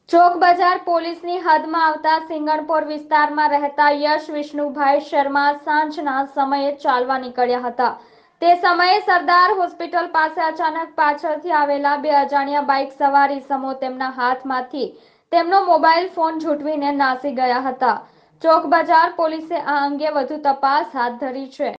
ચોક બજાર પોલીસની હદમાં આવતા સિંગણપોર વિસ્તારમાં રહેતા યશ વિષ્ણુભાઈ શર્મા સાંજના સમયે ચાલવા નીકળ્યા હતા। તે સમયે સરદાર હોસ્પિટલ પાસે અચાનક પાછળથી આવેલા બે અજાણ્યા બાઇક સવાર ઈસમો તેમના હાથમાંથી તેમનો મોબાઈલ ફોન ઝૂંટવીને નાસી ગયા હતા। ચોક બજાર પોલીસે આ અંગે વધુ તપાસ હાથ ધરી છે।